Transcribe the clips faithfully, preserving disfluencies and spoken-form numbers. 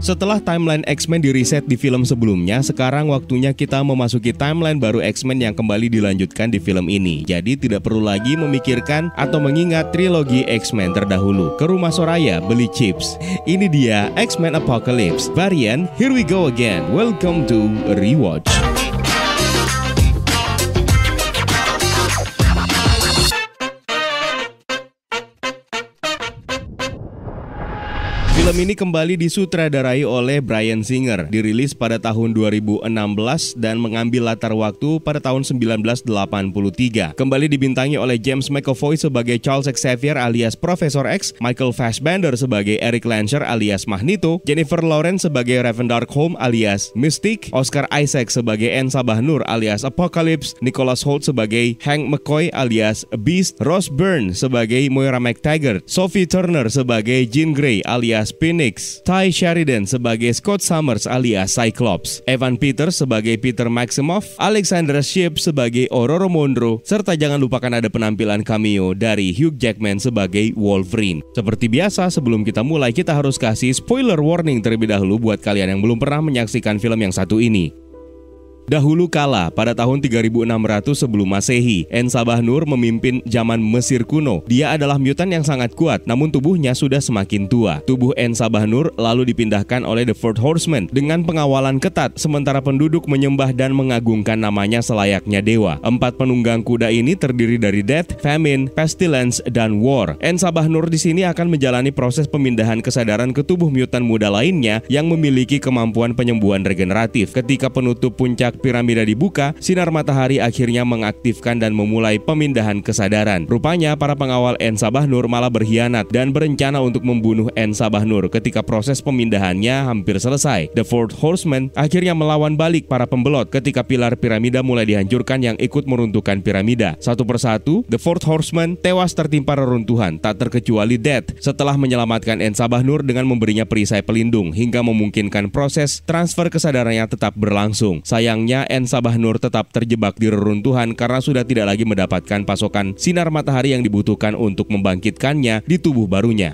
Setelah timeline X-Men di-reset di film sebelumnya, sekarang waktunya kita memasuki timeline baru X-Men yang kembali dilanjutkan di film ini. Jadi tidak perlu lagi memikirkan atau mengingat trilogi X-Men terdahulu. Ke rumah Soraya beli chips. Ini dia X-Men Apocalypse varian Here We Go Again. Welcome to Rewatch. Film ini kembali disutradarai oleh Bryan Singer, dirilis pada tahun dua ribu enam belas dan mengambil latar waktu pada tahun sembilan belas delapan puluh tiga. Kembali dibintangi oleh James McAvoy sebagai Charles Xavier alias Profesor X, Michael Fassbender sebagai Erik Lancer alias Magneto, Jennifer Lawrence sebagai Raven Darkholme alias Mystique, Oscar Isaac sebagai Ensa Bahnur alias Apocalypse, Nicholas Hoult sebagai Hank McCoy alias Beast, Rose Byrne sebagai Moira McTaggart, Sophie Turner sebagai Jean Grey alias Phoenix, Ty Sheridan sebagai Scott Summers alias Cyclops, Evan Peters sebagai Peter Maximoff, Alexandra Shipp sebagai Ororo Monroe, serta jangan lupakan ada penampilan cameo dari Hugh Jackman sebagai Wolverine. Seperti biasa, sebelum kita mulai kita harus kasih spoiler warning terlebih dahulu buat kalian yang belum pernah menyaksikan film yang satu ini. Dahulu kala, pada tahun tiga ribu enam ratus sebelum Masehi, Ensa Bahnur memimpin zaman Mesir kuno. Dia adalah mutan yang sangat kuat, namun tubuhnya sudah semakin tua. Tubuh Ensa Bahnur lalu dipindahkan oleh The Four Horsemen dengan pengawalan ketat, sementara penduduk menyembah dan mengagungkan namanya selayaknya dewa. Empat penunggang kuda ini terdiri dari Death, Famine, Pestilence, dan War. Ensa Bahnur di sini akan menjalani proses pemindahan kesadaran ke tubuh mutan muda lainnya yang memiliki kemampuan penyembuhan regeneratif. Ketika penutup puncak piramida dibuka, sinar matahari akhirnya mengaktifkan dan memulai pemindahan kesadaran. Rupanya para pengawal Ensa Bahnur malah berkhianat dan berencana untuk membunuh Ensa Bahnur ketika proses pemindahannya hampir selesai. The Four Horsemen akhirnya melawan balik para pembelot ketika pilar piramida mulai dihancurkan yang ikut meruntuhkan piramida. Satu persatu, The Four Horsemen tewas tertimpa reruntuhan, tak terkecuali Death setelah menyelamatkan Ensa Bahnur dengan memberinya perisai pelindung hingga memungkinkan proses transfer kesadarannya tetap berlangsung. Sayang Ensa Bahnur tetap terjebak di reruntuhan karena sudah tidak lagi mendapatkan pasokan sinar matahari yang dibutuhkan untuk membangkitkannya di tubuh barunya.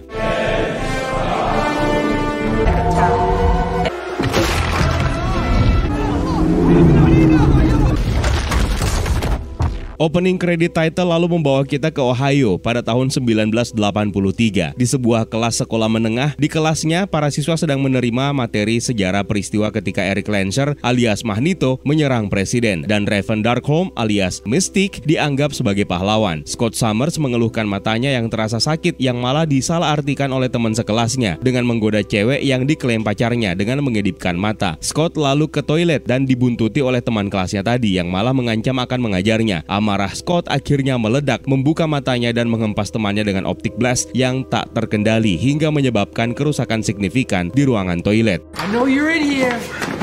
Opening credit title lalu membawa kita ke Ohio pada tahun sembilan belas delapan puluh tiga. Di sebuah kelas sekolah menengah, di kelasnya para siswa sedang menerima materi sejarah peristiwa ketika Erik Lancer alias Magneto menyerang presiden dan Raven Darkholme alias Mystique dianggap sebagai pahlawan. Scott Summers mengeluhkan matanya yang terasa sakit yang malah disalahartikan oleh teman sekelasnya dengan menggoda cewek yang diklaim pacarnya dengan mengedipkan mata. Scott lalu ke toilet dan dibuntuti oleh teman kelasnya tadi yang malah mengancam akan mengajarnya. Amarah Scott akhirnya meledak, membuka matanya dan menghempas temannya dengan optic blast yang tak terkendali hingga menyebabkan kerusakan signifikan di ruangan toilet. I know you're in here.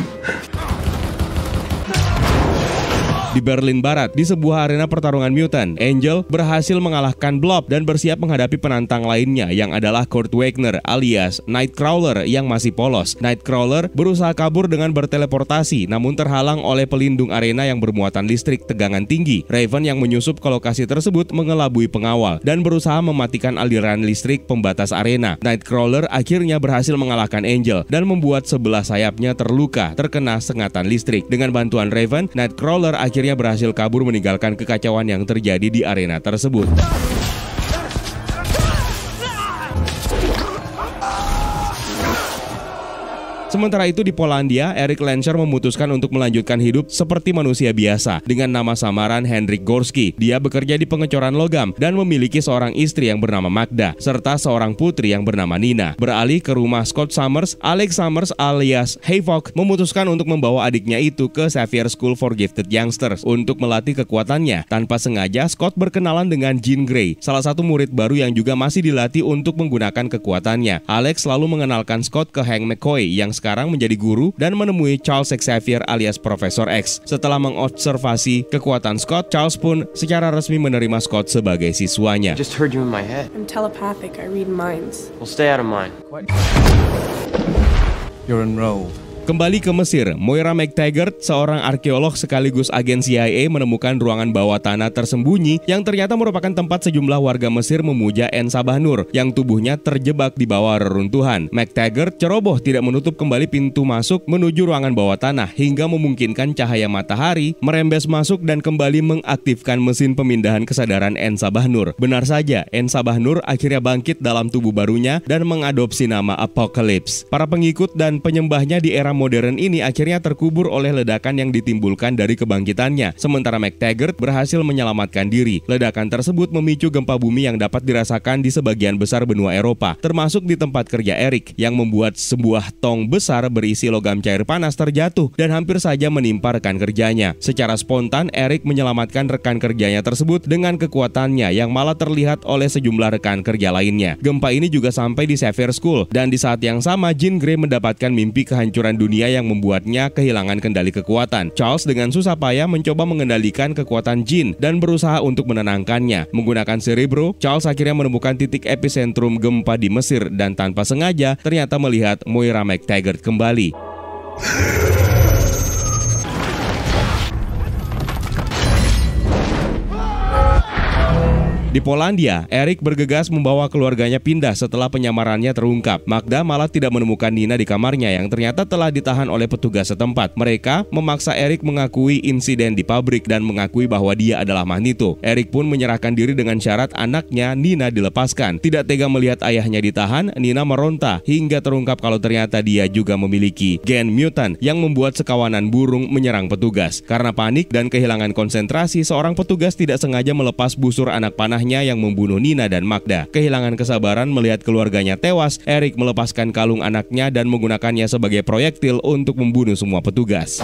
Di Berlin Barat, di sebuah arena pertarungan mutant, Angel berhasil mengalahkan Blob dan bersiap menghadapi penantang lainnya yang adalah Kurt Wagner alias Nightcrawler yang masih polos. Nightcrawler berusaha kabur dengan berteleportasi namun terhalang oleh pelindung arena yang bermuatan listrik tegangan tinggi. Raven yang menyusup ke lokasi tersebut mengelabui pengawal dan berusaha mematikan aliran listrik pembatas arena. Nightcrawler akhirnya berhasil mengalahkan Angel dan membuat sebelah sayapnya terluka terkena sengatan listrik. Dengan bantuan Raven, Nightcrawler akhirnya berhasil kabur meninggalkan kekacauan yang terjadi di arena tersebut. Sementara itu di Polandia, Erik Lancer memutuskan untuk melanjutkan hidup seperti manusia biasa dengan nama samaran Henryk Gorski. Dia bekerja di pengecoran logam dan memiliki seorang istri yang bernama Magda serta seorang putri yang bernama Nina. Beralih ke rumah Scott Summers, Alex Summers alias Havok memutuskan untuk membawa adiknya itu ke Xavier School for Gifted Youngsters untuk melatih kekuatannya. Tanpa sengaja, Scott berkenalan dengan Jean Grey, salah satu murid baru yang juga masih dilatih untuk menggunakan kekuatannya. Alex lalu mengenalkan Scott ke Hank McCoy yang sekarang menjadi guru dan menemui Charles Xavier alias Profesor X. Setelah mengobservasi kekuatan Scott, Charles pun secara resmi menerima Scott sebagai siswanya. Just heard you in my head. I'm telepathic. I read minds. Well, stay out of mine. You're enrolled. Kembali ke Mesir, Moira McTaggart, seorang arkeolog sekaligus agen C I A, menemukan ruangan bawah tanah tersembunyi yang ternyata merupakan tempat sejumlah warga Mesir memuja Ensabah-Nur yang tubuhnya terjebak di bawah reruntuhan. McTaggart ceroboh tidak menutup kembali pintu masuk menuju ruangan bawah tanah hingga memungkinkan cahaya matahari merembes masuk dan kembali mengaktifkan mesin pemindahan kesadaran Ensabah-Nur. Benar saja, Ensabah-Nur akhirnya bangkit dalam tubuh barunya dan mengadopsi nama Apocalypse. Para pengikut dan penyembahnya di era modern ini akhirnya terkubur oleh ledakan yang ditimbulkan dari kebangkitannya. Sementara McTaggart berhasil menyelamatkan diri. Ledakan tersebut memicu gempa bumi yang dapat dirasakan di sebagian besar benua Eropa, termasuk di tempat kerja Eric, yang membuat sebuah tong besar berisi logam cair panas terjatuh dan hampir saja menimpa rekan kerjanya. Secara spontan, Eric menyelamatkan rekan kerjanya tersebut dengan kekuatannya yang malah terlihat oleh sejumlah rekan kerja lainnya. Gempa ini juga sampai di Xavier School, dan di saat yang sama Jean Grey mendapatkan mimpi kehancuran dunia dunia yang membuatnya kehilangan kendali kekuatan. Charles dengan susah payah mencoba mengendalikan kekuatan Jean dan berusaha untuk menenangkannya. Menggunakan Cerebro, Charles akhirnya menemukan titik epicentrum gempa di Mesir dan tanpa sengaja ternyata melihat Moira McTaggart kembali. Di Polandia, Eric bergegas membawa keluarganya pindah setelah penyamarannya terungkap. Magda malah tidak menemukan Nina di kamarnya yang ternyata telah ditahan oleh petugas setempat. Mereka memaksa Eric mengakui insiden di pabrik dan mengakui bahwa dia adalah Magneto. Eric pun menyerahkan diri dengan syarat anaknya Nina dilepaskan. Tidak tega melihat ayahnya ditahan, Nina meronta hingga terungkap kalau ternyata dia juga memiliki gen mutant yang membuat sekawanan burung menyerang petugas. Karena panik dan kehilangan konsentrasi, seorang petugas tidak sengaja melepas busur anak panahnya yang membunuh Nina dan Magda. Kehilangan kesabaran melihat keluarganya tewas, Eric melepaskan kalung anaknya dan menggunakannya sebagai proyektil untuk membunuh semua petugas.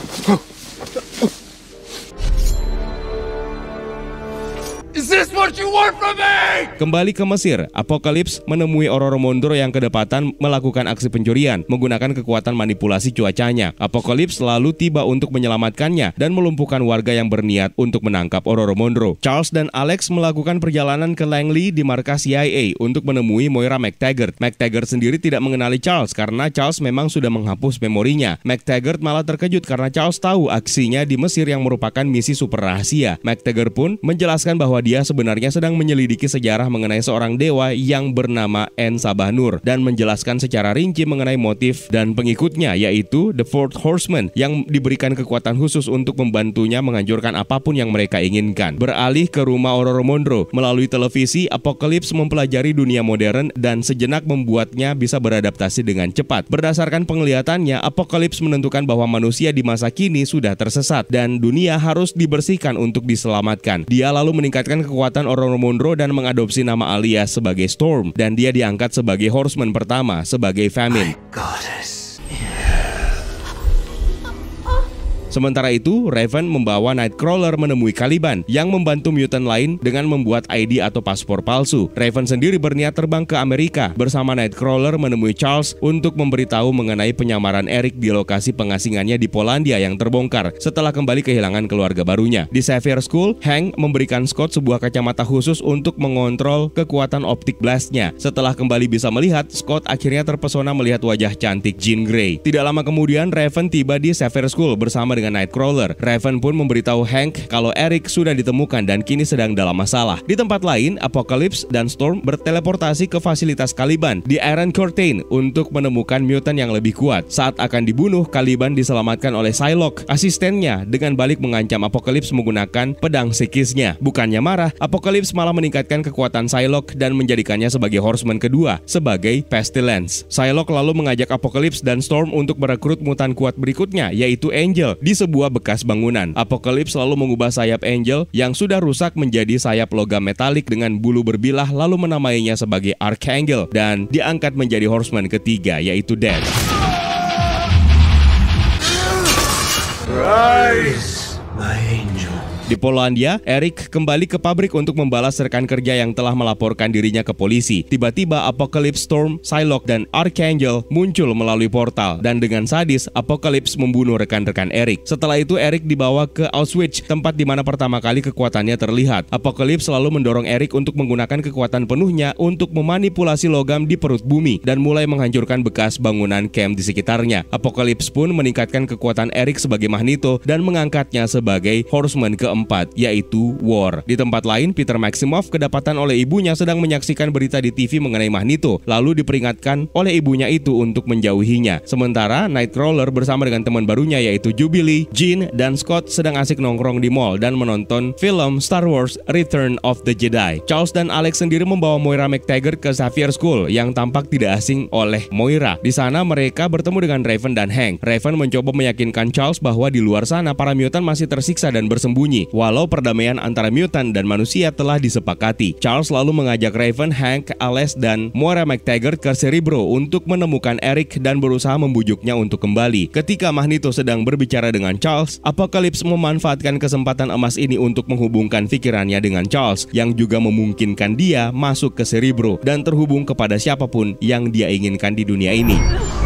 Is this what you want from me? Kembali ke Mesir, Apocalypse menemui Ororo Mondro yang kedapatan melakukan aksi pencurian menggunakan kekuatan manipulasi cuacanya. Apocalypse lalu tiba untuk menyelamatkannya dan melumpuhkan warga yang berniat untuk menangkap Ororo Mondro. Charles dan Alex melakukan perjalanan ke Langley di markas C I A untuk menemui Moira McTaggart. McTaggart sendiri tidak mengenali Charles karena Charles memang sudah menghapus memorinya. McTaggart malah terkejut karena Charles tahu aksinya di Mesir yang merupakan misi super rahasia. McTaggart pun menjelaskan bahwa dia sebenarnya sedang menyelidiki sejarah mengenai seorang dewa yang bernama Ensabah-Nur dan menjelaskan secara rinci mengenai motif dan pengikutnya, yaitu The Fourth Horseman yang diberikan kekuatan khusus untuk membantunya menghancurkan apapun yang mereka inginkan. Beralih ke rumah Ororo Mondro, melalui televisi, Apocalypse mempelajari dunia modern dan sejenak membuatnya bisa beradaptasi dengan cepat. Berdasarkan penglihatannya, Apocalypse menentukan bahwa manusia di masa kini sudah tersesat dan dunia harus dibersihkan untuk diselamatkan. Dia lalu meningkatkan kekuatan Ororo Mondro dan mengadopsi nama alias sebagai Storm, dan dia diangkat sebagai Horseman pertama sebagai Famine. Sementara itu, Raven membawa Nightcrawler menemui Caliban yang membantu mutant lain dengan membuat I D atau paspor palsu. Raven sendiri berniat terbang ke Amerika bersama Nightcrawler menemui Charles untuk memberitahu mengenai penyamaran Eric di lokasi pengasingannya di Polandia yang terbongkar setelah kembali kehilangan keluarga barunya. Di Xavier School, Hank memberikan Scott sebuah kacamata khusus untuk mengontrol kekuatan optik blastnya. Setelah kembali bisa melihat, Scott akhirnya terpesona melihat wajah cantik Jean Grey. Tidak lama kemudian, Raven tiba di Xavier School bersama dengan dengan Nightcrawler. Raven pun memberitahu Hank kalau Eric sudah ditemukan dan kini sedang dalam masalah. Di tempat lain, Apocalypse dan Storm berteleportasi ke fasilitas Caliban di Iron Curtain untuk menemukan mutant yang lebih kuat. Saat akan dibunuh, Caliban diselamatkan oleh Psylocke, asistennya, dengan balik mengancam Apocalypse menggunakan pedang psikisnya. Bukannya marah, Apocalypse malah meningkatkan kekuatan Psylocke dan menjadikannya sebagai Horseman kedua, sebagai Pestilence. Psylocke lalu mengajak Apocalypse dan Storm untuk merekrut mutan kuat berikutnya, yaitu Angel, di sebuah bekas bangunan. Apocalypse lalu mengubah sayap Angel yang sudah rusak menjadi sayap logam metalik dengan bulu berbilah, lalu menamainya sebagai Archangel dan diangkat menjadi Horseman ketiga, yaitu Death. Rise, my angel. Di Polandia, Eric kembali ke pabrik untuk membalas rekan kerja yang telah melaporkan dirinya ke polisi. Tiba-tiba Apocalypse, Storm, Psylocke, dan Archangel muncul melalui portal, dan dengan sadis, Apocalypse membunuh rekan-rekan Eric. Setelah itu, Eric dibawa ke Auschwitz, tempat di mana pertama kali kekuatannya terlihat. Apocalypse selalu mendorong Eric untuk menggunakan kekuatan penuhnya untuk memanipulasi logam di perut bumi dan mulai menghancurkan bekas bangunan camp di sekitarnya. Apocalypse pun meningkatkan kekuatan Eric sebagai Magneto dan mengangkatnya sebagai Horseman keempat, yaitu War. Di tempat lain, Peter Maximoff kedapatan oleh ibunya sedang menyaksikan berita di T V mengenai Magneto, lalu diperingatkan oleh ibunya itu untuk menjauhinya. Sementara Nightcrawler bersama dengan teman barunya yaitu Jubilee, Jean, dan Scott sedang asik nongkrong di mall dan menonton film Star Wars Return of the Jedi. Charles dan Alex sendiri membawa Moira McTaggart ke Xavier School yang tampak tidak asing oleh Moira. Di sana mereka bertemu dengan Raven dan Hank. Raven mencoba meyakinkan Charles bahwa di luar sana para mutant masih tersiksa dan bersembunyi, walau perdamaian antara mutant dan manusia telah disepakati. Charles lalu mengajak Raven, Hank, Alex, dan Moira McTaggart ke Cerebro untuk menemukan Eric dan berusaha membujuknya untuk kembali. Ketika Magneto sedang berbicara dengan Charles, Apocalypse memanfaatkan kesempatan emas ini untuk menghubungkan pikirannya dengan Charles, yang juga memungkinkan dia masuk ke Cerebro dan terhubung kepada siapapun yang dia inginkan di dunia ini.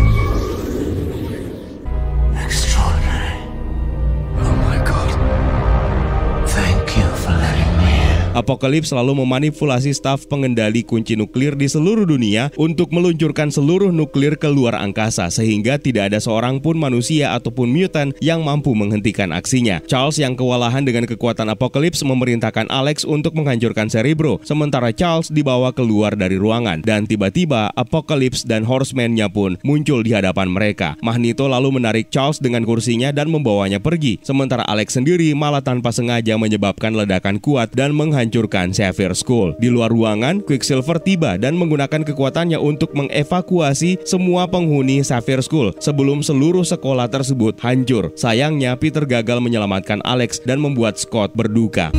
Apocalypse selalu memanipulasi staf pengendali kunci nuklir di seluruh dunia untuk meluncurkan seluruh nuklir ke luar angkasa, sehingga tidak ada seorang pun manusia ataupun mutant yang mampu menghentikan aksinya. Charles yang kewalahan dengan kekuatan Apocalypse memerintahkan Alex untuk menghancurkan Cerebro, sementara Charles dibawa keluar dari ruangan, dan tiba-tiba Apocalypse dan Horseman-nya pun muncul di hadapan mereka. Magneto lalu menarik Charles dengan kursinya dan membawanya pergi, sementara Alex sendiri malah tanpa sengaja menyebabkan ledakan kuat dan menghancurkan hancurkan Xavier School. Di luar ruangan, Quicksilver tiba dan menggunakan kekuatannya untuk mengevakuasi semua penghuni Xavier School sebelum seluruh sekolah tersebut hancur. Sayangnya, Peter gagal menyelamatkan Alex dan membuat Scott berduka.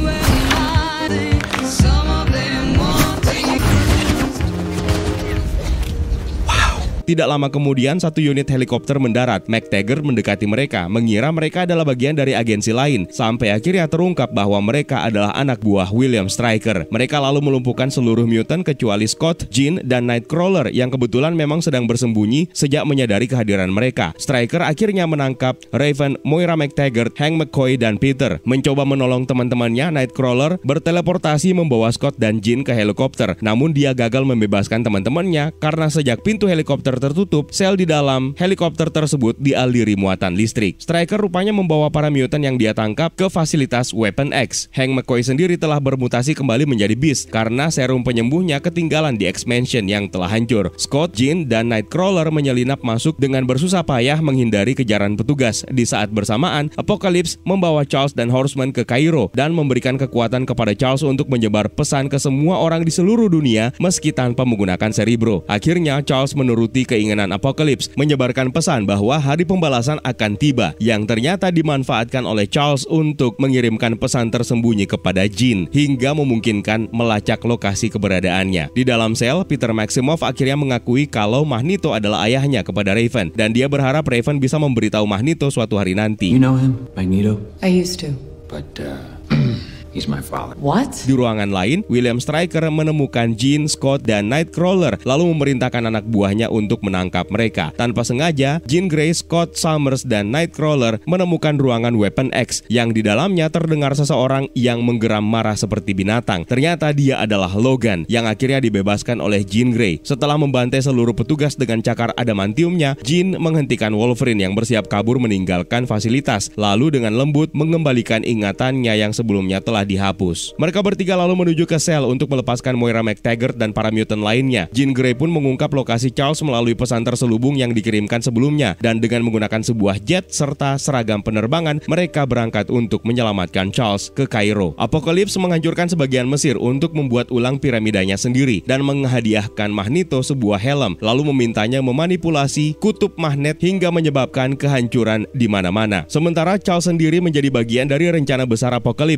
Tidak lama kemudian, satu unit helikopter mendarat. McTaggart mendekati mereka, mengira mereka adalah bagian dari agensi lain, sampai akhirnya terungkap bahwa mereka adalah anak buah William Stryker. Mereka lalu melumpuhkan seluruh mutant kecuali Scott, Jean, dan Nightcrawler yang kebetulan memang sedang bersembunyi sejak menyadari kehadiran mereka. Stryker akhirnya menangkap Raven, Moira McTaggart, Hank McCoy, dan Peter. Mencoba menolong teman-temannya, Nightcrawler berteleportasi membawa Scott dan Jean ke helikopter. Namun dia gagal membebaskan teman-temannya karena sejak pintu helikopter tertutup, sel di dalam helikopter tersebut dialiri muatan listrik. Stryker rupanya membawa para mutant yang dia tangkap ke fasilitas Weapon X. Hank McCoy sendiri telah bermutasi kembali menjadi Beast karena serum penyembuhnya ketinggalan di X-Mansion yang telah hancur. Scott, Jean, dan Nightcrawler menyelinap masuk dengan bersusah payah menghindari kejaran petugas. Di saat bersamaan, Apocalypse membawa Charles dan Horseman ke Kairo dan memberikan kekuatan kepada Charles untuk menyebar pesan ke semua orang di seluruh dunia meski tanpa menggunakan Cerebro. Akhirnya, Charles menuruti keinginan Apocalypse menyebarkan pesan bahwa hari pembalasan akan tiba, yang ternyata dimanfaatkan oleh Charles untuk mengirimkan pesan tersembunyi kepada Jean hingga memungkinkan melacak lokasi keberadaannya. Di dalam sel, Peter Maximoff akhirnya mengakui kalau Magneto adalah ayahnya kepada Raven, dan dia berharap Raven bisa memberitahu Magneto suatu hari nanti. You know him, Magneto? I used to. But uh he's my father. What? Di ruangan lain, William Stryker menemukan Jean, Scott, dan Nightcrawler, lalu memerintahkan anak buahnya untuk menangkap mereka. Tanpa sengaja, Jean Grey, Scott Summers, dan Nightcrawler menemukan ruangan Weapon X yang di dalamnya terdengar seseorang yang menggeram marah seperti binatang. Ternyata dia adalah Logan yang akhirnya dibebaskan oleh Jean Grey. Setelah membantai seluruh petugas dengan cakar adamantiumnya, Jean menghentikan Wolverine yang bersiap kabur meninggalkan fasilitas, lalu dengan lembut mengembalikan ingatannya yang sebelumnya telah dihapus. Mereka bertiga lalu menuju ke sel untuk melepaskan Moira McTaggart dan para mutant lainnya. Jean Grey pun mengungkap lokasi Charles melalui pesan terselubung yang dikirimkan sebelumnya, dan dengan menggunakan sebuah jet serta seragam penerbangan, mereka berangkat untuk menyelamatkan Charles ke Kairo. Apocalypse menghancurkan sebagian Mesir untuk membuat ulang piramidanya sendiri dan menghadiahkan Magneto sebuah helm, lalu memintanya memanipulasi kutub magnet hingga menyebabkan kehancuran di mana-mana. Sementara Charles sendiri menjadi bagian dari rencana besar Apocalypse yang mana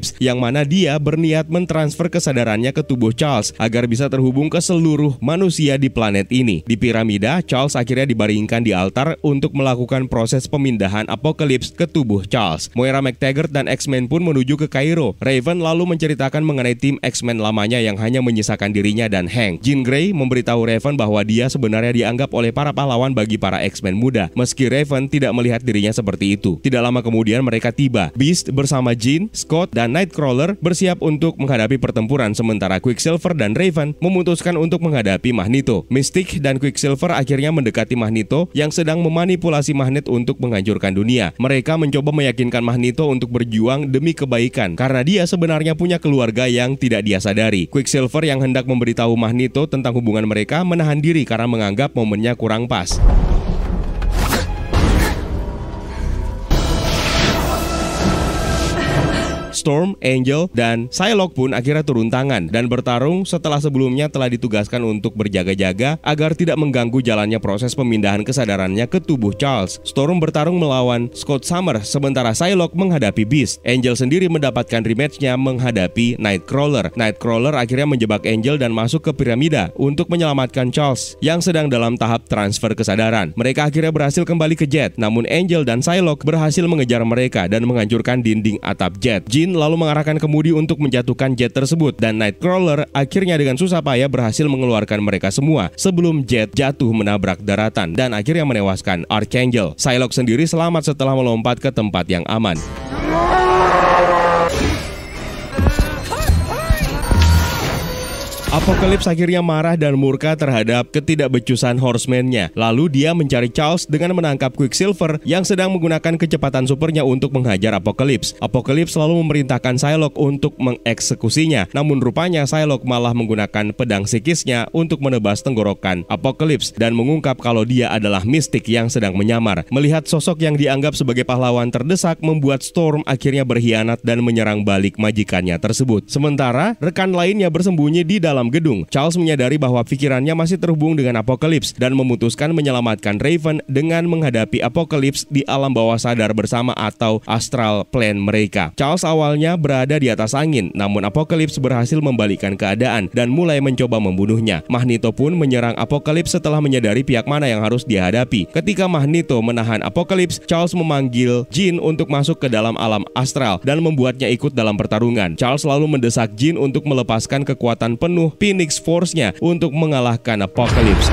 mana dia berniat mentransfer kesadarannya ke tubuh Charles agar bisa terhubung ke seluruh manusia di planet ini. Di piramida, Charles akhirnya dibaringkan di altar untuk melakukan proses pemindahan Apocalypse ke tubuh Charles. Moira MacTaggert dan X-Men pun menuju ke Kairo. Raven lalu menceritakan mengenai tim X-Men lamanya yang hanya menyisakan dirinya dan Hank. Jean Grey memberitahu Raven bahwa dia sebenarnya dianggap oleh para pahlawan bagi para X-Men muda, meski Raven tidak melihat dirinya seperti itu. Tidak lama kemudian mereka tiba. Beast bersama Jean, Scott, dan Nightcrawler bersiap untuk menghadapi pertempuran, sementara Quicksilver dan Raven memutuskan untuk menghadapi Magneto. Mystique dan Quicksilver akhirnya mendekati Magneto yang sedang memanipulasi magnet untuk menghancurkan dunia. Mereka mencoba meyakinkan Magneto untuk berjuang demi kebaikan karena dia sebenarnya punya keluarga yang tidak dia sadari. Quicksilver yang hendak memberitahu Magneto tentang hubungan mereka menahan diri karena menganggap momennya kurang pas. Storm, Angel, dan Psylocke pun akhirnya turun tangan dan bertarung setelah sebelumnya telah ditugaskan untuk berjaga-jaga agar tidak mengganggu jalannya proses pemindahan kesadarannya ke tubuh Charles. Storm bertarung melawan Scott Summers, sementara Psylocke menghadapi Beast. Angel sendiri mendapatkan rematch-nya menghadapi Nightcrawler. Nightcrawler akhirnya menjebak Angel dan masuk ke piramida untuk menyelamatkan Charles yang sedang dalam tahap transfer kesadaran. Mereka akhirnya berhasil kembali ke Jet, namun Angel dan Psylocke berhasil mengejar mereka dan menghancurkan dinding atap Jet. Jean lalu mengarahkan kemudi untuk menjatuhkan Jet tersebut dan Nightcrawler akhirnya dengan susah payah berhasil mengeluarkan mereka semua sebelum Jet jatuh menabrak daratan dan akhirnya menewaskan Archangel. Psylocke sendiri selamat setelah melompat ke tempat yang aman. Apocalypse akhirnya marah dan murka terhadap ketidakbecusan Horseman-nya. Lalu dia mencari Charles dengan menangkap Quicksilver yang sedang menggunakan kecepatan supernya untuk menghajar Apocalypse. Apocalypse lalu memerintahkan Psylocke untuk mengeksekusinya. Namun rupanya Psylocke malah menggunakan pedang psikisnya untuk menebas tenggorokan Apocalypse dan mengungkap kalau dia adalah Mystique yang sedang menyamar. Melihat sosok yang dianggap sebagai pahlawan terdesak membuat Storm akhirnya berkhianat dan menyerang balik majikannya tersebut. Sementara rekan lainnya bersembunyi di dalam gedung. Charles menyadari bahwa pikirannya masih terhubung dengan Apocalypse dan memutuskan menyelamatkan Raven dengan menghadapi Apocalypse di alam bawah sadar bersama atau astral plane mereka. Charles awalnya berada di atas angin, namun Apocalypse berhasil membalikkan keadaan dan mulai mencoba membunuhnya. Magneto pun menyerang Apocalypse setelah menyadari pihak mana yang harus dihadapi. Ketika Magneto menahan Apocalypse, Charles memanggil Jean untuk masuk ke dalam alam astral dan membuatnya ikut dalam pertarungan. Charles lalu mendesak Jean untuk melepaskan kekuatan penuh Phoenix Force-nya untuk mengalahkan Apocalypse.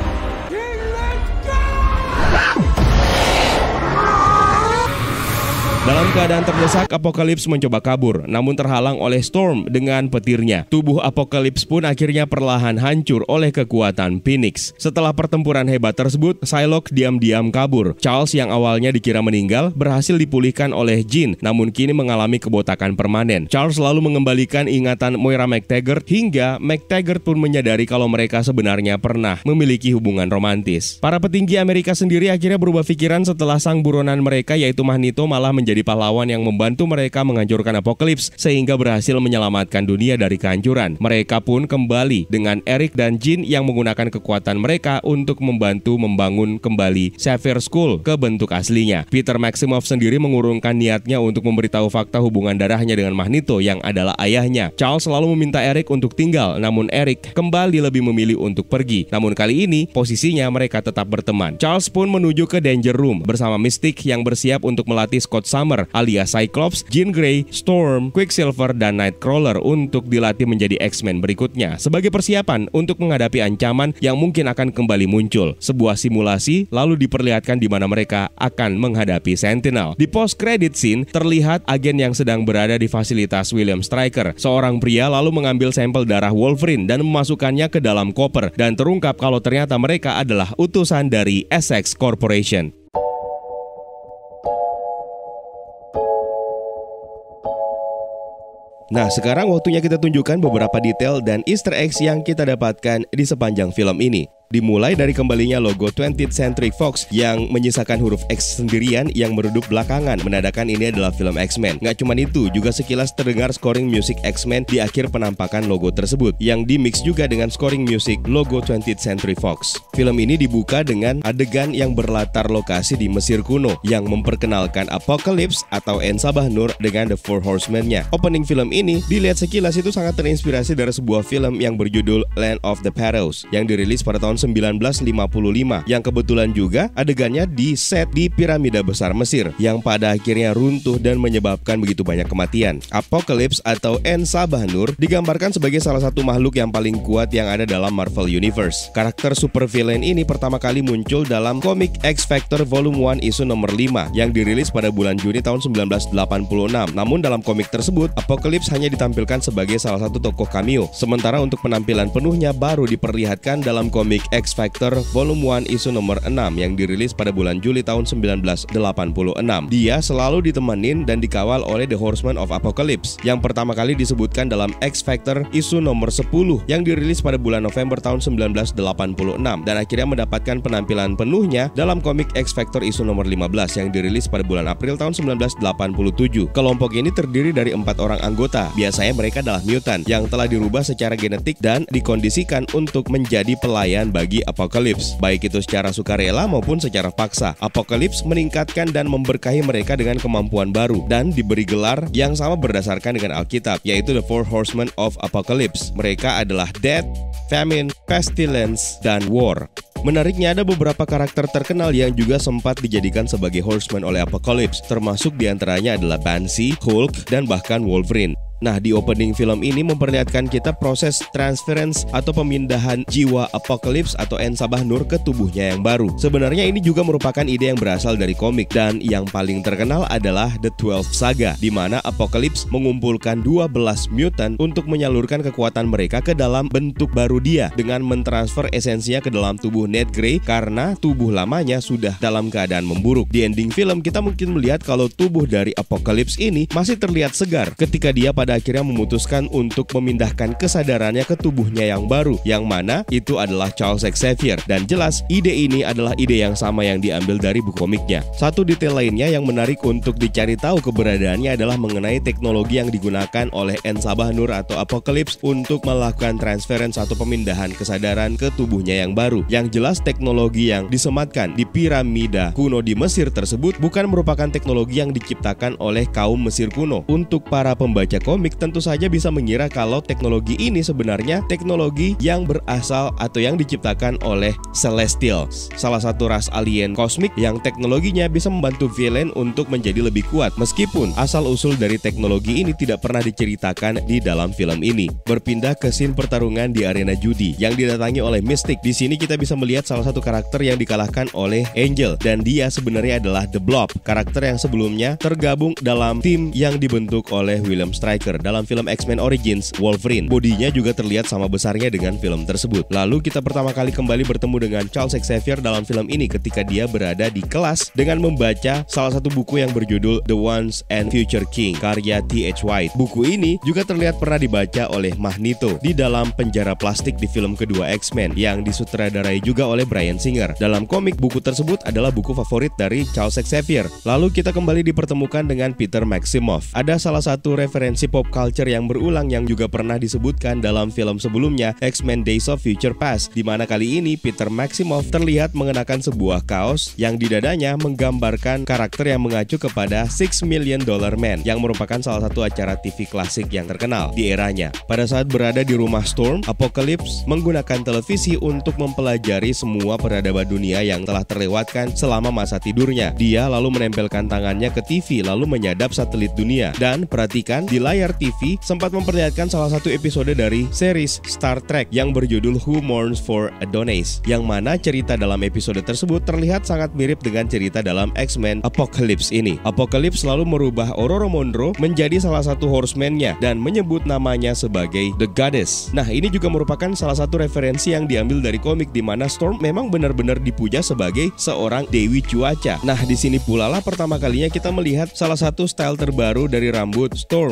Dalam keadaan terdesak, Apocalypse mencoba kabur, namun terhalang oleh Storm dengan petirnya. Tubuh Apocalypse pun akhirnya perlahan hancur oleh kekuatan Phoenix. Setelah pertempuran hebat tersebut, Psylocke diam-diam kabur. Charles yang awalnya dikira meninggal berhasil dipulihkan oleh Jean, namun kini mengalami kebotakan permanen. Charles lalu mengembalikan ingatan Moira MacTaggert hingga MacTaggert pun menyadari kalau mereka sebenarnya pernah memiliki hubungan romantis. Para petinggi Amerika sendiri akhirnya berubah pikiran setelah sang buronan mereka yaitu Magneto malah menjadi Jadi pahlawan yang membantu mereka menghancurkan Apocalypse sehingga berhasil menyelamatkan dunia dari kehancuran. Mereka pun kembali dengan Eric dan Jean yang menggunakan kekuatan mereka untuk membantu membangun kembali Xavier School ke bentuk aslinya. Peter Maximoff sendiri mengurungkan niatnya untuk memberitahu fakta hubungan darahnya dengan Magneto yang adalah ayahnya. Charles selalu meminta Eric untuk tinggal, namun Eric kembali lebih memilih untuk pergi. Namun kali ini posisinya mereka tetap berteman. Charles pun menuju ke Danger Room bersama Mystique yang bersiap untuk melatih Scott Summers alias Cyclops, Jean Grey, Storm, Quicksilver, dan Nightcrawler untuk dilatih menjadi X-Men berikutnya sebagai persiapan untuk menghadapi ancaman yang mungkin akan kembali muncul. Sebuah simulasi lalu diperlihatkan di mana mereka akan menghadapi Sentinel. Di post-credit scene terlihat agen yang sedang berada di fasilitas William Stryker. Seorang pria lalu mengambil sampel darah Wolverine dan memasukkannya ke dalam koper dan terungkap kalau ternyata mereka adalah utusan dari Essex Corporation. Nah, sekarang waktunya kita tunjukkan beberapa detail dan Easter eggs yang kita dapatkan di sepanjang film ini. Dimulai dari kembalinya logo twentieth Century Fox yang menyisakan huruf X sendirian yang meredup belakangan, menandakan ini adalah film X-Men. Nggak cuma itu, juga sekilas terdengar scoring musik X-Men di akhir penampakan logo tersebut, yang dimix juga dengan scoring musik logo twentieth Century Fox. Film ini dibuka dengan adegan yang berlatar lokasi di Mesir kuno, yang memperkenalkan Apocalypse atau En-Sabah-Nur dengan The Four Horsemen-nya. Opening film ini dilihat sekilas itu sangat terinspirasi dari sebuah film yang berjudul Land of the Pharaohs yang dirilis pada tahun sembilan belas lima puluh lima, yang kebetulan juga adegannya di set di piramida besar Mesir yang pada akhirnya runtuh dan menyebabkan begitu banyak kematian. Apocalypse atau En-Sabah-Nur digambarkan sebagai salah satu makhluk yang paling kuat yang ada dalam Marvel Universe. Karakter supervillain ini pertama kali muncul dalam komik X-Factor Volume one isu nomor lima yang dirilis pada bulan Juni tahun sembilan belas delapan puluh enam. Namun dalam komik tersebut, Apocalypse hanya ditampilkan sebagai salah satu tokoh cameo, sementara untuk penampilan penuhnya baru diperlihatkan dalam komik X-Factor Volume one isu nomor enam yang dirilis pada bulan Juli tahun sembilan belas delapan puluh enam. Dia selalu ditemenin dan dikawal oleh The Horsemen of Apocalypse yang pertama kali disebutkan dalam X-Factor isu nomor sepuluh yang dirilis pada bulan November tahun sembilan belas delapan puluh enam dan akhirnya mendapatkan penampilan penuhnya dalam komik X-Factor isu nomor lima belas yang dirilis pada bulan April tahun sembilan belas delapan puluh tujuh. Kelompok ini terdiri dari empat orang anggota. Biasanya mereka adalah mutant yang telah dirubah secara genetik dan dikondisikan untuk menjadi pelayan bagi Apocalypse, baik itu secara sukarela maupun secara paksa. Apocalypse meningkatkan dan memberkahi mereka dengan kemampuan baru dan diberi gelar yang sama berdasarkan dengan Alkitab, yaitu The Four Horsemen of Apocalypse. Mereka adalah Death, Famine, Pestilence, dan War. Menariknya, ada beberapa karakter terkenal yang juga sempat dijadikan sebagai Horsemen oleh Apocalypse, termasuk diantaranya adalah Banshee, Hulk, dan bahkan Wolverine. Nah, di opening film ini memperlihatkan kita proses transference atau pemindahan jiwa Apocalypse atau En-Sabah-Nur ke tubuhnya yang baru. Sebenarnya ini juga merupakan ide yang berasal dari komik, dan yang paling terkenal adalah The Twelve Saga, di mana Apocalypse mengumpulkan dua belas mutant untuk menyalurkan kekuatan mereka ke dalam bentuk baru dia dengan mentransfer esensinya ke dalam tubuh Ned Grey karena tubuh lamanya sudah dalam keadaan memburuk. Di ending film kita mungkin melihat kalau tubuh dari Apocalypse ini masih terlihat segar ketika dia pada akhirnya memutuskan untuk memindahkan kesadarannya ke tubuhnya yang baru, yang mana itu adalah Charles Xavier. Dan jelas ide ini adalah ide yang sama yang diambil dari buku komiknya. Satu detail lainnya yang menarik untuk dicari tahu keberadaannya adalah mengenai teknologi yang digunakan oleh En-Sabah-Nur atau Apocalypse untuk melakukan transference atau pemindahan kesadaran ke tubuhnya yang baru. Yang jelas teknologi yang disematkan di piramida kuno di Mesir tersebut bukan merupakan teknologi yang diciptakan oleh kaum Mesir kuno. Untuk para pembaca komik tentu saja bisa mengira kalau teknologi ini sebenarnya teknologi yang berasal atau yang diciptakan oleh Celestials, salah satu ras alien kosmik yang teknologinya bisa membantu villain untuk menjadi lebih kuat, meskipun asal-usul dari teknologi ini tidak pernah diceritakan di dalam film ini. Berpindah ke scene pertarungan di arena judi yang didatangi oleh Mystic. Di sini kita bisa melihat salah satu karakter yang dikalahkan oleh Angel, dan dia sebenarnya adalah The Blob, karakter yang sebelumnya tergabung dalam tim yang dibentuk oleh William Stryker dalam film X-Men Origins Wolverine. Bodinya juga terlihat sama besarnya dengan film tersebut. Lalu kita pertama kali kembali bertemu dengan Charles Xavier dalam film ini ketika dia berada di kelas dengan membaca salah satu buku yang berjudul The Once and Future King karya T H White. Buku ini juga terlihat pernah dibaca oleh Magneto di dalam penjara plastik di film kedua X-Men yang disutradarai juga oleh Bryan Singer. Dalam komik, buku tersebut adalah buku favorit dari Charles Xavier. Lalu kita kembali dipertemukan dengan Peter Maximoff. Ada salah satu referensi pop culture yang berulang yang juga pernah disebutkan dalam film sebelumnya, X-Men Days of Future Past, di mana kali ini Peter Maximoff terlihat mengenakan sebuah kaos yang di dadanya menggambarkan karakter yang mengacu kepada Six Million Dollar Man yang merupakan salah satu acara T V klasik yang terkenal di eranya. Pada saat berada di rumah Storm, Apocalypse menggunakan televisi untuk mempelajari semua peradaban dunia yang telah terlewatkan selama masa tidurnya. Dia lalu menempelkan tangannya ke T V lalu menyadap satelit dunia, dan perhatikan di layar T V sempat memperlihatkan salah satu episode dari series Star Trek yang berjudul Who Mourns for Adonis, yang mana cerita dalam episode tersebut terlihat sangat mirip dengan cerita dalam X-Men Apocalypse ini. Apocalypse selalu merubah Ororo Monroe menjadi salah satu horseman-nya dan menyebut namanya sebagai The Goddess. Nah, ini juga merupakan salah satu referensi yang diambil dari komik di mana Storm memang benar-benar dipuja sebagai seorang dewi cuaca. Nah, di sini pula lah pertama kalinya kita melihat salah satu style terbaru dari rambut Storm yang belum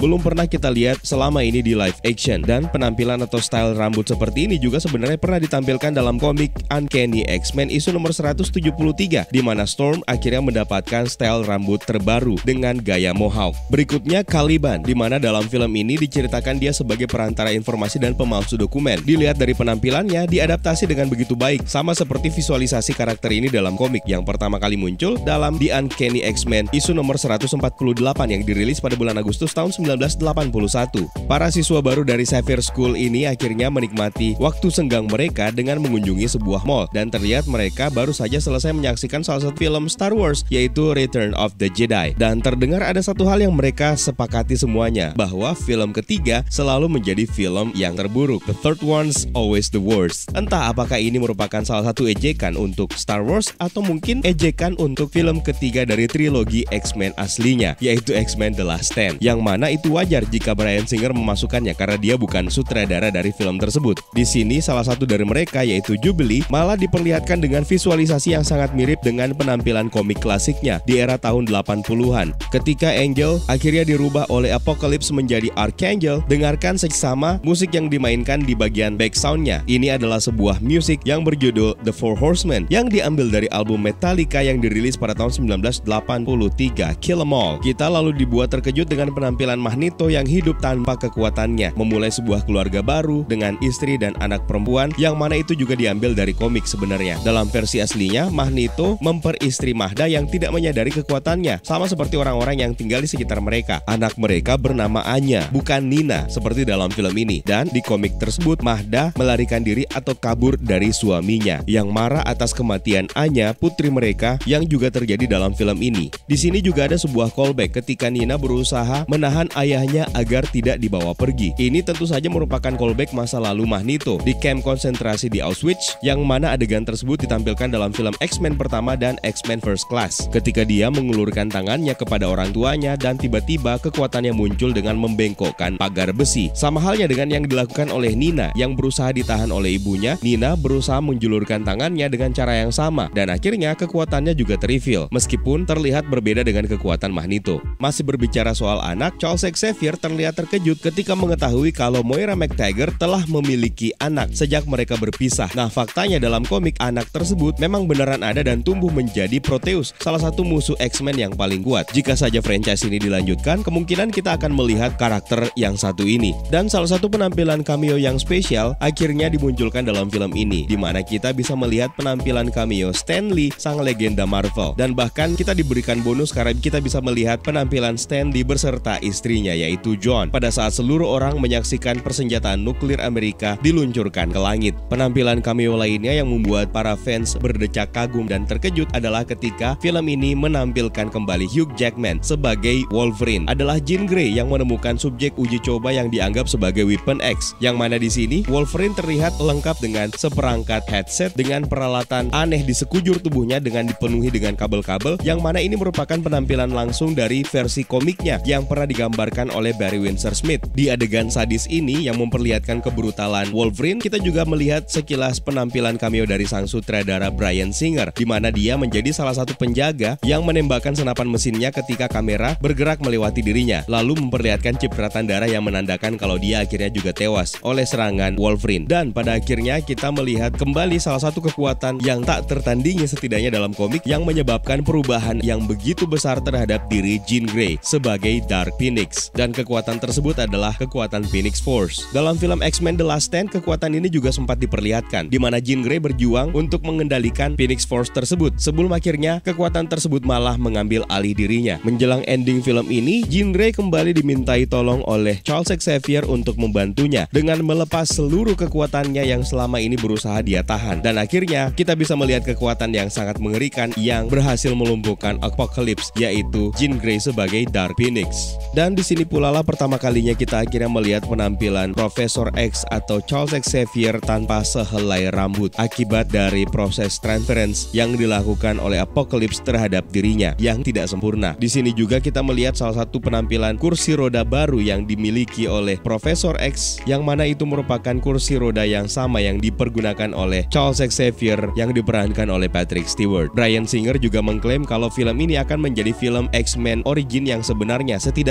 belum pernah kita lihat selama ini di live action. Dan penampilan atau style rambut seperti ini juga sebenarnya pernah ditampilkan dalam komik Uncanny X-Men isu nomor seratus tujuh puluh tiga, di mana Storm akhirnya mendapatkan style rambut terbaru dengan gaya mohawk. Berikutnya Caliban, di mana dalam film ini diceritakan dia sebagai perantara informasi dan pemalsu dokumen. Dilihat dari penampilannya, diadaptasi dengan begitu baik, sama seperti visualisasi karakter ini dalam komik yang pertama kali muncul dalam The Uncanny X-Men isu nomor seratus empat puluh delapan yang dirilis pada bulan Agustus tahun sembilan belas delapan puluh satu. Para siswa baru dari Xavier School ini akhirnya menikmati waktu senggang mereka dengan mengunjungi sebuah mall, dan terlihat mereka baru saja selesai menyaksikan salah satu film Star Wars, yaitu Return of the Jedi. Dan terdengar ada satu hal yang mereka sepakati semuanya, bahwa film ketiga selalu menjadi film yang terburuk. The third one's always the worst. Entah apakah ini merupakan salah satu ejekan untuk Star Wars atau mungkin ejekan untuk film ketiga dari trilogi X-Men aslinya, yaitu X-Men The Last Stand, yang mana itu wajar jika Bryan Singer memasukkannya karena dia bukan sutradara dari film tersebut. Di sini salah satu dari mereka, yaitu Jubilee, malah diperlihatkan dengan visualisasi yang sangat mirip dengan penampilan komik klasiknya di era tahun delapan puluhan. Ketika Angel akhirnya dirubah oleh Apocalypse menjadi Archangel, dengarkan seksama musik yang dimainkan di bagian backsoundnya. Ini adalah sebuah musik yang berjudul The Four Horsemen yang diambil dari album Metallica yang dirilis pada tahun sembilan belas delapan puluh tiga, Kill 'Em All. Kita lalu dibuat terkejut dengan penampilan Magneto yang hidup tanpa kekuatannya, memulai sebuah keluarga baru dengan istri dan anak perempuan, yang mana itu juga diambil dari komik sebenarnya. Dalam versi aslinya, Magneto memperistri Mahda yang tidak menyadari kekuatannya, sama seperti orang-orang yang tinggal di sekitar mereka. Anak mereka bernama Anya, bukan Nina seperti dalam film ini. Dan di komik tersebut, Mahda melarikan diri atau kabur dari suaminya yang marah atas kematian Anya, putri mereka, yang juga terjadi dalam film ini. Di sini juga ada sebuah callback ketika Nina berusaha menahan ayahnya agar tidak dibawa pergi. Ini tentu saja merupakan callback masa lalu Magneto di kamp konsentrasi di Auschwitz, yang mana adegan tersebut ditampilkan dalam film X-Men pertama dan X-Men First Class. Ketika dia mengulurkan tangannya kepada orang tuanya dan tiba-tiba kekuatannya muncul dengan membengkokkan pagar besi. Sama halnya dengan yang dilakukan oleh Nina yang berusaha ditahan oleh ibunya, Nina berusaha menjulurkan tangannya dengan cara yang sama, dan akhirnya kekuatannya juga terreveal, meskipun terlihat berbeda dengan kekuatan Magneto. Masih berbicara soal anak, Charles Xavier terlihat terkejut ketika mengetahui kalau Moira McTaggart telah memiliki anak sejak mereka berpisah. Nah, faktanya dalam komik anak tersebut memang beneran ada dan tumbuh menjadi Proteus, salah satu musuh X-Men yang paling kuat. Jika saja franchise ini dilanjutkan, kemungkinan kita akan melihat karakter yang satu ini. Dan salah satu penampilan cameo yang spesial akhirnya dimunculkan dalam film ini, di mana kita bisa melihat penampilan cameo Stan Lee, sang legenda Marvel. Dan bahkan kita diberikan bonus karena kita bisa melihat penampilan Stan Lee beserta istrinya, yaitu John, pada saat seluruh orang menyaksikan persenjataan nuklir Amerika diluncurkan ke langit. Penampilan cameo lainnya yang membuat para fans berdecak kagum dan terkejut adalah ketika film ini menampilkan kembali Hugh Jackman sebagai Wolverine. Adalah Jean Grey yang menemukan subjek uji coba yang dianggap sebagai Weapon X, yang mana di sini Wolverine terlihat lengkap dengan seperangkat headset dengan peralatan aneh di sekujur tubuhnya dengan dipenuhi dengan kabel-kabel, yang mana ini merupakan penampilan langsung dari versi komiknya yang pernah digambarkan oleh Barry Windsor Smith. Di adegan sadis ini yang memperlihatkan kebrutalan Wolverine, kita juga melihat sekilas penampilan cameo dari sang sutradara Bryan Singer, di mana dia menjadi salah satu penjaga yang menembakkan senapan mesinnya ketika kamera bergerak melewati dirinya, lalu memperlihatkan cipratan darah yang menandakan kalau dia akhirnya juga tewas oleh serangan Wolverine. Dan pada akhirnya kita melihat kembali salah satu kekuatan yang tak tertandingi setidaknya dalam komik, yang menyebabkan perubahan yang begitu besar terhadap diri Jean Grey sebagai Dark Phoenix. Dan kekuatan tersebut adalah kekuatan Phoenix Force. Dalam film X-Men The Last Stand, kekuatan ini juga sempat diperlihatkan, di mana Jean Grey berjuang untuk mengendalikan Phoenix Force tersebut, sebelum akhirnya kekuatan tersebut malah mengambil alih dirinya. Menjelang ending film ini, Jean Grey kembali dimintai tolong oleh Charles Xavier untuk membantunya dengan melepas seluruh kekuatannya yang selama ini berusaha dia tahan. Dan akhirnya kita bisa melihat kekuatan yang sangat mengerikan yang berhasil melumpuhkan Apocalypse, yaitu Jean Grey sebagai Dark Phoenix. Dan di sini pula lah pertama kalinya kita akhirnya melihat penampilan Profesor X atau Charles Xavier tanpa sehelai rambut akibat dari proses transference yang dilakukan oleh Apocalypse terhadap dirinya yang tidak sempurna. Di sini juga kita melihat salah satu penampilan kursi roda baru yang dimiliki oleh Profesor X, yang mana itu merupakan kursi roda yang sama yang dipergunakan oleh Charles Xavier yang diperankan oleh Patrick Stewart. Bryan Singer juga mengklaim kalau film ini akan menjadi film X-Men Origin yang sebenarnya. Setidaknya ini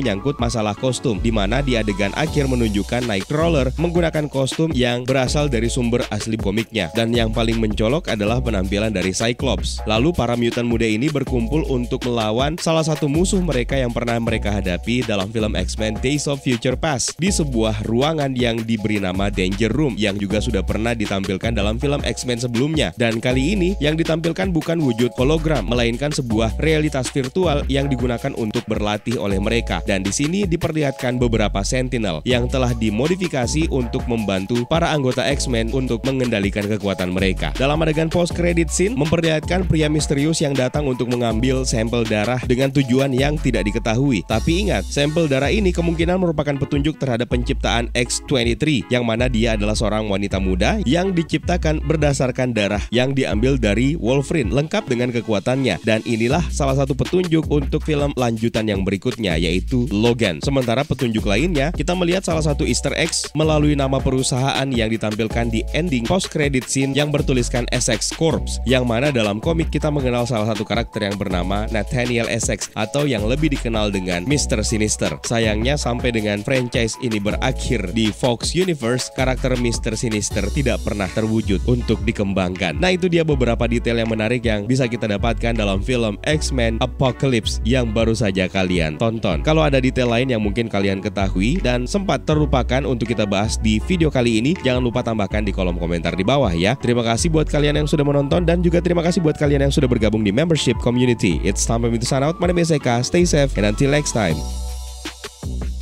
menyangkut masalah kostum, di mana di adegan akhir menunjukkan Nightcrawler menggunakan kostum yang berasal dari sumber asli komiknya. Dan yang paling mencolok adalah penampilan dari Cyclops. Lalu para mutant muda ini berkumpul untuk melawan salah satu musuh mereka yang pernah mereka hadapi dalam film X-Men Days of Future Past di sebuah ruangan yang diberi nama Danger Room, yang juga sudah pernah ditampilkan dalam film X-Men sebelumnya. Dan kali ini yang ditampilkan bukan wujud hologram, melainkan sebuah realitas virtual yang digunakan untuk berlatih oleh mereka. Dan di sini diperlihatkan beberapa Sentinel yang telah dimodifikasi untuk membantu para anggota X-Men untuk mengendalikan kekuatan mereka. Dalam adegan post credit scene memperlihatkan pria misterius yang datang untuk mengambil sampel darah dengan tujuan yang tidak diketahui. Tapi ingat, sampel darah ini kemungkinan merupakan petunjuk terhadap penciptaan X dua puluh tiga, yang mana dia adalah seorang wanita muda yang diciptakan berdasarkan darah yang diambil dari Wolverine, lengkap dengan kekuatannya. Dan inilah salah satu petunjuk untuk film lanjutan yang berikutnya, yaitu Logan. Sementara petunjuk lainnya, kita melihat salah satu Easter eggs melalui nama perusahaan yang ditampilkan di ending post credit scene yang bertuliskan Essex Corps, yang mana dalam komik kita mengenal salah satu karakter yang bernama Nathaniel Essex, atau yang lebih dikenal dengan mister Sinister. Sayangnya sampai dengan franchise ini berakhir di Fox Universe, karakter mister Sinister tidak pernah terwujud untuk dikembangkan. Nah, itu dia beberapa detail yang menarik yang bisa kita dapatkan dalam film X-Men Apocalypse yang baru saja kalian tonton. Kalau ada detail lain yang mungkin kalian ketahui dan sempat terlupakan untuk kita bahas di video kali ini, jangan lupa tambahkan di kolom komentar di bawah ya. Terima kasih buat kalian yang sudah menonton, dan juga terima kasih buat kalian yang sudah bergabung di membership community. It's time for me to sign out. My name is Eka. Stay safe and until next time.